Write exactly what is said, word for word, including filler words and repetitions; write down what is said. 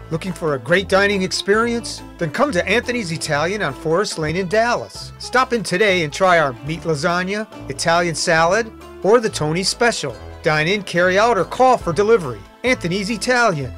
Looking for a great dining experience? Then come to Anthony's Italian on Forest Lane in Dallas. Stop in today and try our meat lasagna, Italian salad, or the Tony's Special. Dine in, carry out, or call for delivery. Anthony's Italian.